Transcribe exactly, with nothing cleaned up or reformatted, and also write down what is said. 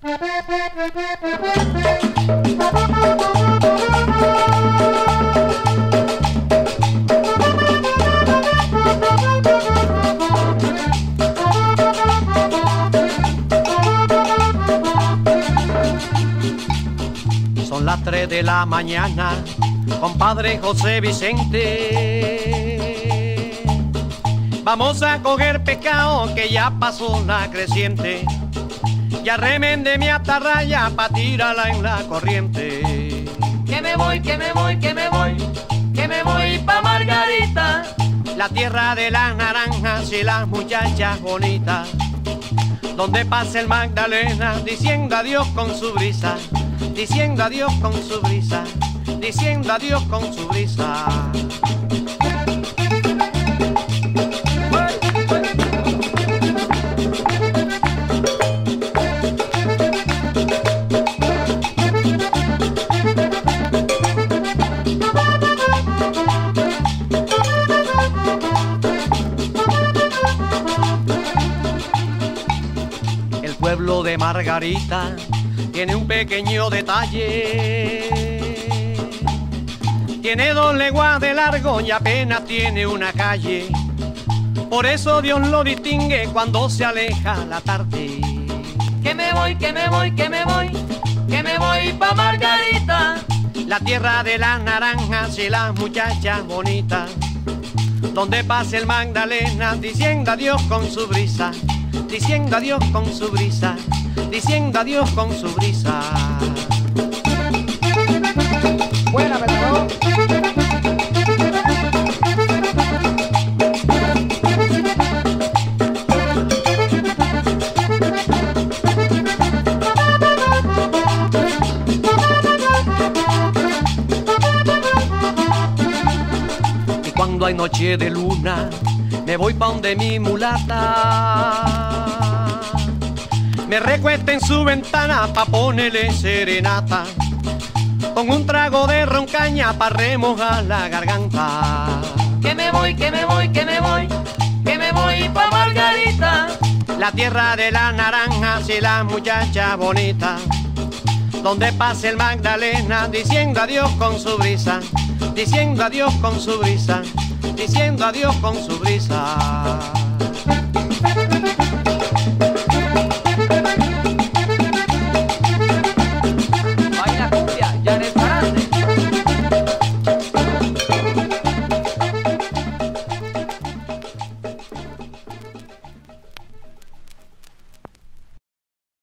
Son las tres de la mañana, compadre José Vicente. Vamos a coger pescado que ya pasó la creciente. Ya remendé mi atarraya pa' tirarla en la corriente. Que me voy, que me voy, que me voy, que me voy pa' Margarita, la tierra de las naranjas y las muchachas bonitas, donde pasa el Magdalena diciendo adiós con su brisa, diciendo adiós con su brisa, diciendo adiós con su brisa. El pueblo de Margarita tiene un pequeño detalle. Tiene dos leguas de largo y apenas tiene una calle. Por eso Dios lo distingue cuando se aleja la tarde. que me voy, que me voy, que me voy, que me voy pa' Margarita, la tierra de las naranjas y las muchachas bonitas, donde pasa el Magdalena diciendo adiós con su brisa, diciendo adiós con su brisa, diciendo adiós con su brisa. Buena, ¿verdad? Y cuando hay noche de luna, me voy pa' donde mi mulata me recuesta en su ventana pa' ponerle serenata, con un trago de roncaña pa' remojar la garganta. que me voy, que me voy, que me voy, que me voy pa' Margarita, La tierra de las naranjas y las muchachas bonitas, donde pasa el Magdalena diciendo adiós con su brisa, diciendo adiós con su brisa, diciendo adiós con su brisa.